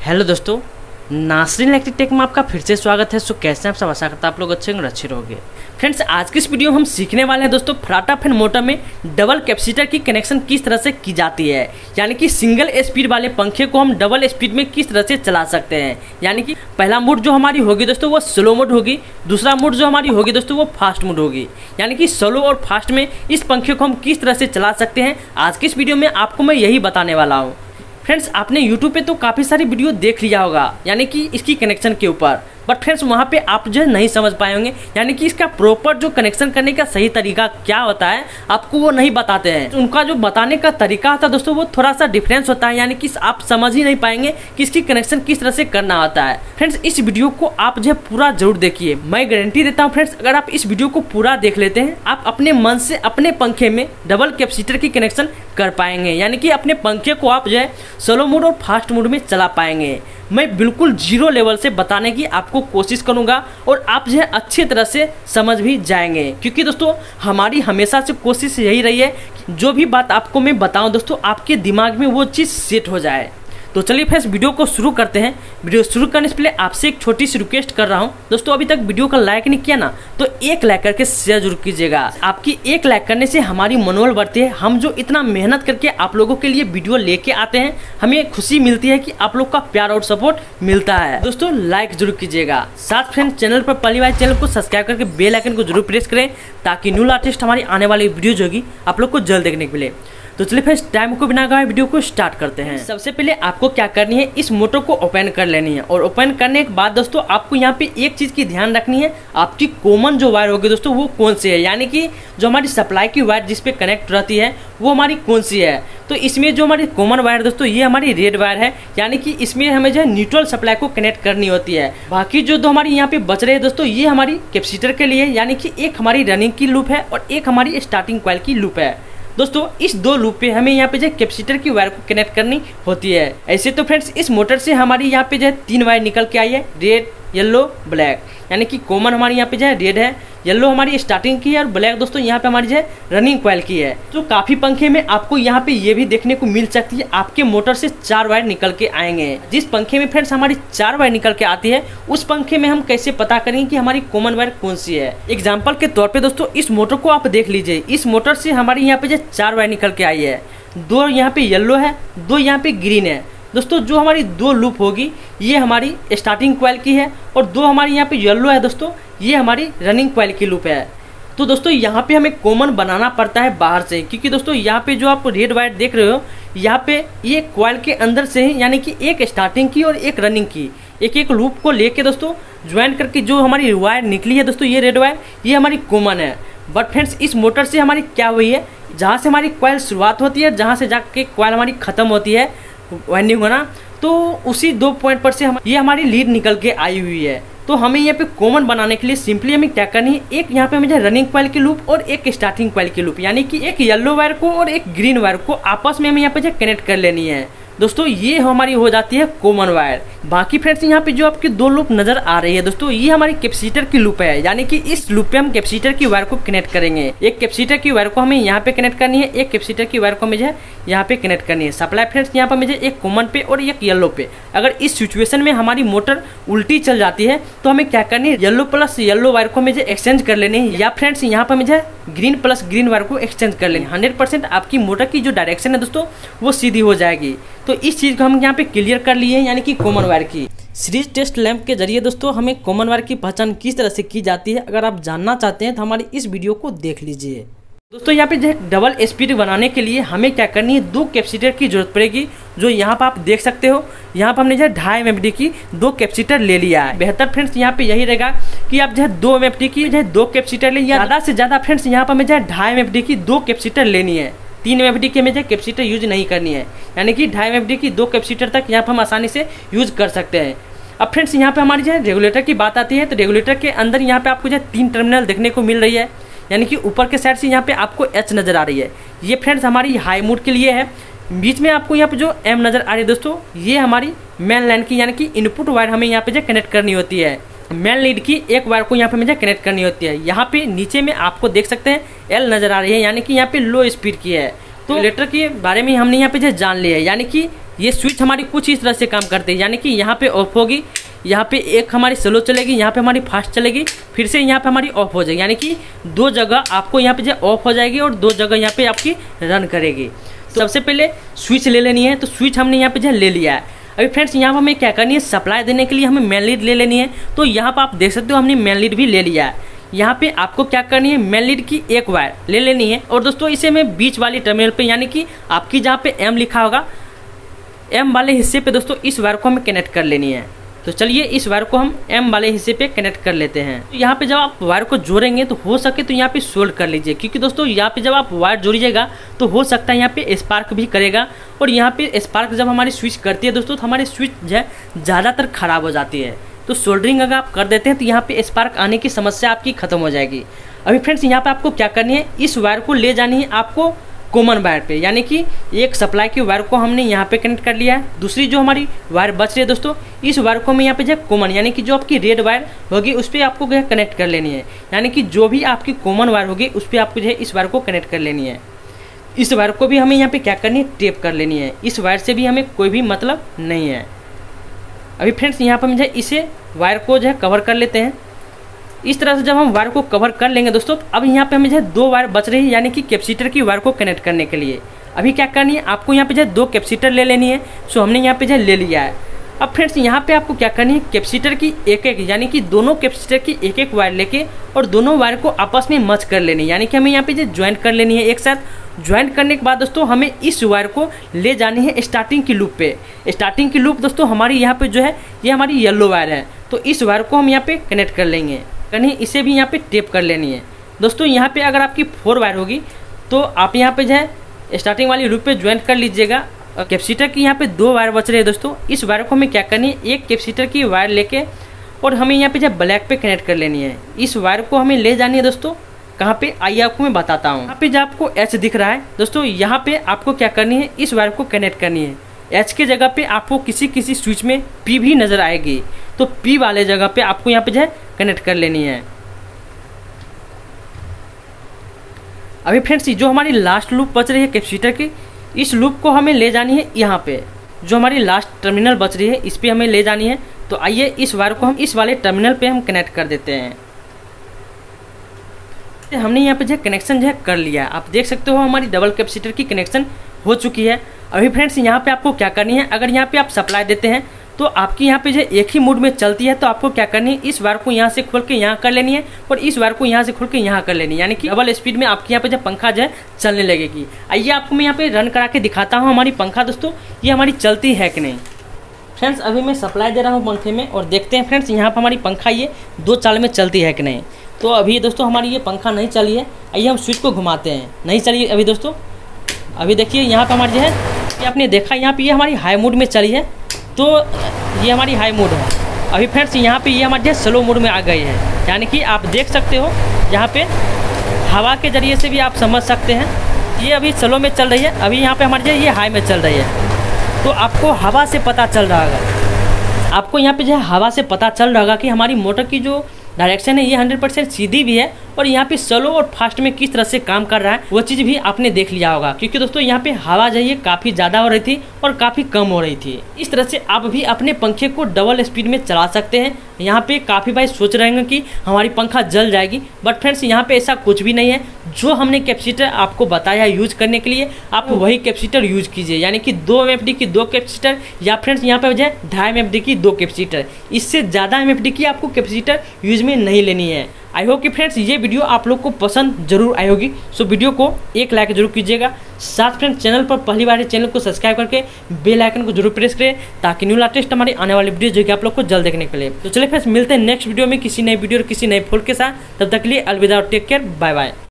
Hello दोस्तों, Nasreen electric take में आपका फिर से स्वागत है। सो कैसे हैं आप सब? आशा करता आप लोग अच्छे और अच्छे रहोगे। फ्रेंड्स, आज की इस वीडियो में हम सीखने वाले हैं दोस्तों फ्राटा फैन मोटर में डबल कैपेसिटर की कनेक्शन किस तरह से की जाती है। यानी कि सिंगल स्पीड वाले पंखे को हम डबल स्पीड में किस तरह से चला सकते हैं। यानी कि पहला मोड जो हमारी होगी दोस्तों वो स्लो मोड होगी, दूसरा मोड जो हमारी होगी दोस्तों वो फास्ट मोड होगी। यानी कि स्लो और फास्ट में इस पंखे को हम किस तरह से चला सकते हैं, आज की इस वीडियो में आपको मैं यही बताने वाला हूँ। फ्रेंड्स, आपने YouTube पे तो काफ़ी सारी वीडियो देख लिया होगा यानी कि इसकी कनेक्शन के ऊपर, बट फ्रेंड्स वहाँ पे आप जो है नहीं समझ पाए होंगे। यानी कि इसका प्रॉपर जो कनेक्शन करने का सही तरीका क्या होता है आपको वो नहीं बताते हैं। उनका जो बताने का तरीका होता है दोस्तों वो थोड़ा सा डिफरेंस होता है। यानी कि आप समझ ही नहीं पाएंगे कि इसकी कनेक्शन किस तरह से करना होता है। फ्रेंड्स, इस वीडियो को आप जो है पूरा जरूर देखिए। मैं गारंटी देता हूँ फ्रेंड्स, अगर आप इस वीडियो को पूरा देख लेते हैं आप अपने मन से अपने पंखे में डबल कैपेसिटर की कनेक्शन कर पाएंगे। यानी कि अपने पंखे को आप जो है स्लो मोड और फास्ट मोड में चला पाएंगे। मैं बिल्कुल जीरो लेवल से बताने की आपको कोशिश करूंगा और आप जो है अच्छी तरह से समझ भी जाएंगे, क्योंकि दोस्तों हमारी हमेशा से कोशिश यही रही है कि जो भी बात आपको मैं बताऊं दोस्तों आपके दिमाग में वो चीज़ सेट हो जाए। तो चलिए फ्रेंड्स वीडियो को शुरू करते हैं। वीडियो शुरू करने से पहले आपसे एक छोटी सी रिक्वेस्ट कर रहा हूं दोस्तों, अभी तक वीडियो का लाइक नहीं किया ना तो एक लाइक करके शेयर जरूर कीजिएगा। आपकी एक लाइक करने से हमारी मनोबल बढ़ती है। हम जो इतना मेहनत करके आप लोगों के लिए वीडियो लेके आते हैं हमें खुशी मिलती है कि आप लोग का प्यार और सपोर्ट मिलता है। दोस्तों लाइक जरूर कीजिएगा। साथ फ्रेंड्स, चैनल पर पहली बार चैनल को सब्सक्राइब करके बेल आइकन को जरूर प्रेस करें ताकि न्यू लेटेस्ट हमारी आने वाली वीडियो जो होगी आप लोग को जल्द देखने को मिले। तो चलिए फ्रेंड्स, टाइम को बिना गवाए वीडियो को स्टार्ट करते हैं। सबसे पहले आपको क्या करनी है, इस मोटर को ओपन कर लेनी है और ओपन करने के बाद दोस्तों आपको यहाँ पे एक चीज़ की ध्यान रखनी है, आपकी कॉमन जो वायर होगी दोस्तों वो कौन सी है। यानी कि जो हमारी सप्लाई की वायर जिस पे कनेक्ट रहती है वो हमारी कौन सी है। तो इसमें जो हमारी कॉमन वायर दोस्तों ये हमारी रेड वायर है। यानी कि इसमें हमें जो है न्यूट्रल सप्लाई को कनेक्ट करनी होती है। बाकी जो दो हमारी यहाँ पे बच रहे हैं दोस्तों ये हमारी कैपेसिटर के लिए, यानी कि एक हमारी रनिंग की लूप है और एक हमारी स्टार्टिंग कॉइल की लूप है। दोस्तों इस दो लूप पे हमें यहाँ पे जो कैपेसिटर की वायर को कनेक्ट करनी होती है। ऐसे तो फ्रेंड्स इस मोटर से हमारी यहाँ पे जो है 3 वायर निकल के आई है, रेड येलो ब्लैक। यानी कि कॉमन हमारी यहाँ पे जो है रेड है, येलो हमारी स्टार्टिंग की है और ब्लैक दोस्तों यहाँ पे हमारी जो है रनिंग कॉइल की है। तो काफी पंखे में आपको यहाँ पे ये भी देखने को मिल सकती है आपके मोटर से 4 वायर निकल के आएंगे। जिस पंखे में फ्रेंड्स हमारी 4 वायर निकल के आती है उस पंखे में हम कैसे पता करेंगे कि हमारी कॉमन वायर कौन सी है। एग्जाम्पल के तौर पर दोस्तों इस मोटर को आप देख लीजिए। इस मोटर से हमारी यहाँ पे जो 4 वायर निकल के आई है, 2 यहाँ पे येलो है, 2 यहाँ पे ग्रीन है। दोस्तों जो हमारी 2 लूप होगी ये हमारी स्टार्टिंग कॉइल की है और 2 हमारी यहाँ पे येलो है दोस्तों ये हमारी रनिंग कॉइल की लूप है। तो दोस्तों यहाँ पे हमें कॉमन बनाना पड़ता है बाहर से, क्योंकि दोस्तों यहाँ पे जो आप रेड वायर देख रहे हो यहाँ पे ये कॉइल के अंदर से ही यानी कि एक स्टार्टिंग की और एक रनिंग की एक लूप को लेके दोस्तों ज्वाइन करके जो हमारी वायर निकली है दोस्तों ये रेड वायर ये हमारी कॉमन है। बट फ्रेंड्स इस मोटर से हमारी क्या हुई है, जहाँ से हमारी कॉइल शुरुआत होती है जहाँ से जाके कॉइल हमारी खत्म होती है वाइंडिंग होना, तो उसी 2 पॉइंट पर से ये हमारी लीड निकल के आई हुई है। तो हमें यहाँ पे कॉमन बनाने के लिए सिंपली हमें क्या करनी है, एक यहाँ पे मुझे रनिंग कॉइल की लूप और एक स्टार्टिंग कॉइल की लूप यानी कि एक येलो वायर को और एक ग्रीन वायर को आपस में हमें यहाँ पे कनेक्ट कर लेनी है। दोस्तों ये हमारी हो जाती है कॉमन वायर। बाकी फ्रेंड्स यहाँ पे जो आपकी 2 लूप नजर आ रही है दोस्तों ये हमारी कैपेसिटर की लूप है। यानी कि इस लूप पे हम कैपेसिटर की वायर को कनेक्ट करेंगे। एक कैपेसिटर की वायर को हमें यहाँ पे कनेक्ट करनी है, एक कैपेसिटर की वायर को मुझे यहाँ पे कनेक्ट करनी है। सप्लाई फ्रेंड्स यहाँ पर मुझे एक कॉमन पे और एक येलो पे। अगर इस सिचुएशन में हमारी मोटर उल्टी चल जाती है तो हमें क्या करनी है, येलो प्लस येलो वायर को मुझे एक्सचेंज कर लेनी है, या फ्रेंड्स यहाँ पर मुझे ग्रीन प्लस ग्रीन वायर को एक्सचेंज कर लेनी है। 100% आपकी मोटर की जो डायरेक्शन है दोस्तों वो सीधी हो जाएगी। तो इस चीज़ को हम यहाँ पे क्लियर कर लिए हैं। यानी कि कॉमन वायर की सीरीज टेस्ट लैंप के जरिए दोस्तों हमें कॉमन वायर की पहचान किस तरह से की जाती है, अगर आप जानना चाहते हैं तो हमारी इस वीडियो को देख लीजिए। दोस्तों यहाँ पे जो डबल स्पीड बनाने के लिए हमें क्या करनी है, 2 कैपेसिटर की जरूरत पड़ेगी। जो यहाँ पर आप देख सकते हो यहाँ पर हमने जो 2.5 MFD की 2 कैपेसिटर ले लिया है। बेहतर फ्रेंड्स यहाँ पे यही रहेगा कि आप जो है 2 MFD की जो है 2 कैपेसिटर ले, या ज़्यादा से ज़्यादा फ्रेंड्स यहाँ पर हमें जो है 2.5 MFD की 2 कैपेसिटर लेनी है। 3 MFD की हमें जो कैपेसिटर यूज नहीं करनी है। यानी कि 2.5 MFD की 2 कैपेसिटर तक यहाँ पर हम आसानी से यूज कर सकते हैं। अब फ्रेंड्स यहाँ पे हमारी जो है रेगुलेटर की बात आती है, तो रेगुलेटर के अंदर यहाँ पे आपको जो है 3 टर्मिनल देखने को मिल रही है। यानी कि ऊपर के साइड से यहाँ पे आपको H नज़र आ रही है, ये फ्रेंड्स हमारी हाई मोड के लिए है। बीच में आपको यहाँ पे जो M नज़र आ रही है दोस्तों ये हमारी मेन लाइन की यानी कि इनपुट वायर हमें यहाँ पे जो कनेक्ट करनी होती है। मेन लीड की एक वायर को यहाँ पे मुझे कनेक्ट करनी होती है। यहाँ पे नीचे में आपको देख सकते हैं L नज़र आ रही है, यानी कि यहाँ पे लो स्पीड की है। तो रेगुलेटर के बारे में हमने यहाँ पे जो जान लिया है, यानी कि ये स्विच हमारी कुछ इस तरह से काम करते हैं, यानी कि यहाँ पे ऑफ होगी, यहाँ पे एक हमारी स्लो चलेगी, यहाँ पे हमारी फास्ट चलेगी, फिर से यहाँ पे हमारी ऑफ हो जाएगी, यानी कि दो जगह आपको यहाँ पे जो ऑफ हो जाएगी और दो जगह यहाँ पे आपकी रन करेगी। तो सबसे पहले स्विच ले लेनी है, तो स्विच हमने यहाँ पे जो ले लिया है। अभी फ्रेंड्स यहाँ पर हमें क्या करनी है, सप्लाई देने के लिए हमें मेन लीड ले लेनी है। तो यहाँ पर आप देख सकते हो हमने मेन लीड भी ले लिया है। यहाँ पे आपको क्या करनी है, मेन लीड की एक वायर ले लेनी है और दोस्तों इसे हमें बीच वाली टर्मिनल पे, यानी कि आपकी जहाँ पे एम लिखा होगा एम वाले हिस्से पे दोस्तों इस वायर को हमें कनेक्ट कर लेनी है। तो चलिए इस वायर को हम एम वाले हिस्से पे कनेक्ट कर लेते हैं। तो यहाँ पे जब आप वायर को जोड़ेंगे तो हो सके तो यहाँ पे सोल्ड कर लीजिए, क्योंकि दोस्तों यहाँ पे जब आप वायर जोड़िएगा तो हो सकता है यहाँ पे स्पार्क भी करेगा, और यहाँ पे स्पार्क जब हमारी स्विच करती है दोस्तों तो हमारी स्विच जो है ज़्यादातर खराब हो जाती है। तो सोल्डरिंग अगर आप कर देते हैं तो यहाँ पे स्पार्क आने की समस्या आपकी खत्म हो जाएगी। अभी फ्रेंड्स यहाँ पे आपको क्या करनी है, इस वायर को ले जानी है आपको कॉमन वायर पे, यानी कि एक सप्लाई की वायर को हमने यहाँ पे कनेक्ट कर लिया है। दूसरी जो हमारी वायर बच रही है दोस्तों, इस वायर को हमें यहाँ पे जो कॉमन, यानी कि जो आपकी रेड वायर होगी उस पर आपको जो है कनेक्ट कर लेनी है, यानी कि जो भी आपकी कॉमन वायर होगी उस पर आपको जो है इस वायर को कनेक्ट कर लेनी है। इस वायर को भी हमें यहाँ पे क्या करनी है, टेप कर लेनी है। इस वायर से भी हमें कोई भी मतलब नहीं है। अभी फ्रेंड्स यहाँ पर हम जो है इसे वायर को जो है कवर कर लेते हैं। इस तरह से जब हम वायर को कवर कर लेंगे दोस्तों, अब यहाँ पे हमें जो है दो वायर बच रही है, यानी कि कैपेसिटर की वायर को कनेक्ट करने के लिए। अभी क्या करनी है, आपको यहाँ पे जो है दो कैपेसिटर ले लेनी है। सो हमने यहाँ पे जो है ले लिया है। अब फ्रेंड्स यहाँ पे आपको क्या करनी है, कैपेसिटर की एक एक, यानी कि दोनों कैपेसिटर की एक एक वायर लेके और दोनों वायर को आपस में मर्ज कर लेनी है, यानी कि हमें यहाँ पे जो ज्वाइंट कर लेनी है एक साथ। ज्वाइंट करने के बाद दोस्तों हमें इस वायर को ले जानी है स्टार्टिंग की लूप पे। स्टार्टिंग की लूप दोस्तों हमारी यहाँ पे जो है ये हमारी येलो वायर है, तो इस वायर को हम यहाँ पे कनेक्ट कर लेंगे। इसे भी यहाँ पे टेप कर लेनी है दोस्तों। यहाँ पे अगर आपकी 4 वायर होगी तो आप यहाँ पे जो है स्टार्टिंग वाली लूप पे ज्वाइंट कर लीजिएगा। कैपेसिटर की यहाँ पे 2 वायर बच रहे हैं दोस्तों। इस वायर को हमें क्या करनी है, एक कैपेसिटर की वायर लेके और हमें यहाँ पे जो ब्लैक पे कनेक्ट कर लेनी है। इस वायर को हमें ले जानी है दोस्तों कहाँ पे, आइए आपको मैं बताता हूँ। यहाँ पे जो आपको एच दिख रहा है दोस्तों, यहाँ पे आपको क्या करनी है, इस वायर को कनेक्ट करनी है। एच के जगह पे आपको किसी किसी स्विच में पी भी नजर आएगी, तो पी वाले जगह पे आपको यहाँ पे जो है कनेक्ट कर लेनी है। अभी फ्रेंड्स जो हमारी लास्ट लूप बच रही है कैपेसिटर की, इस लूप को हमें ले जानी है यहाँ पे, जो हमारी लास्ट टर्मिनल बच रही है इस पे हमें ले जानी है। तो आइए इस वायर को हम इस वाले टर्मिनल पे हम कनेक्ट कर देते हैं। हमने यहाँ पे जो कनेक्शन जो है कर लिया है। आप देख सकते हो हमारी डबल कैपेसिटर की कनेक्शन हो चुकी है। अभी फ्रेंड्स यहाँ पे आपको क्या करनी है, अगर यहाँ पे आप सप्लाई देते हैं तो आपकी यहाँ पे जो एक ही मोड में चलती है, तो आपको क्या करनी है, इस वायर को यहाँ से खोल के यहाँ कर लेनी है और इस वायर को यहाँ से खोल के यहाँ कर लेनी है, यानी कि डबल स्पीड में आपके यहाँ पे जो पंखा जो है चलने लगेगी। आइए आपको मैं यहाँ पे रन करा के दिखाता हूँ हमारी पंखा दोस्तों ये हमारी चलती है कि नहीं। फ्रेंड्स अभी मैं सप्लाई दे रहा हूँ पंखे में और देखते हैं फ्रेंड्स यहाँ पर हमारी पंखा ये 2 चाल में चलती है कि नहीं। तो अभी दोस्तों हमारी ये पंखा नहीं चली है। आइए हम स्विच को घुमाते हैं, नहीं चली अभी दोस्तों। अभी देखिए यहाँ पर हमारी जो है ये आपने देखा यहाँ पे ये हमारी हाई मोड में चली है, तो ये हमारी हाई मोड है। अभी फ्रेंड्स यहाँ पे ये हमारी जो स्लो मोड में आ गई है, यानी कि आप देख सकते हो यहाँ पे हवा के ज़रिए से भी आप समझ सकते हैं। ये अभी स्लो में चल रही है, अभी यहाँ पे हमारी जो ये हाई में चल रही है। तो आपको हवा से पता चल रहा होगा, आपको यहाँ पे जो है हवा से पता चल रहा होगा कि हमारी मोटर की जो डायरेक्शन है ये 100% सीधी भी है और यहाँ पे स्लो और फास्ट में किस तरह से काम कर रहा है वो चीज़ भी आपने देख लिया होगा। क्योंकि दोस्तों यहाँ पे हवा जो है काफ़ी ज़्यादा हो रही थी और काफ़ी कम हो रही थी। इस तरह से आप भी अपने पंखे को डबल स्पीड में चला सकते हैं। यहाँ पे काफ़ी भाई सोच रहे हैं कि हमारी पंखा जल जाएगी, बट फ्रेंड्स यहाँ पे ऐसा कुछ भी नहीं है। जो हमने कैपेसिटर आपको बताया यूज करने के लिए, आप वही कैपेसिटर यूज कीजिए, यानी कि 2 MFD की 2 कैपेसिटर या फ्रेंड्स यहाँ पे जो है 2.5 MFD की 2 कैपेसिटर। इससे ज़्यादा MFD की आपको कैपेसिटर यूज में नहीं लेनी है। आई होप कि फ्रेंड्स ये वीडियो आप लोग को पसंद जरूर आई होगी। सो वीडियो को एक लाइक जरूर कीजिएगा। साथ फ्रेंड्स चैनल पर पहली बार चैनल को सब्सक्राइब करके बेल आइकन को जरूर प्रेस करें, ताकि न्यू लेटेस्ट हमारी आने वाली वीडियो जो कि आप लोग को जल्द देखने के लिए। तो चलिए फ्रेंड्स मिलते हैं नेक्स्ट वीडियो में किसी नई वीडियो और किसी नए फूल के साथ। तब तक के लिए अलविदा और टेक केयर, बाय बाय।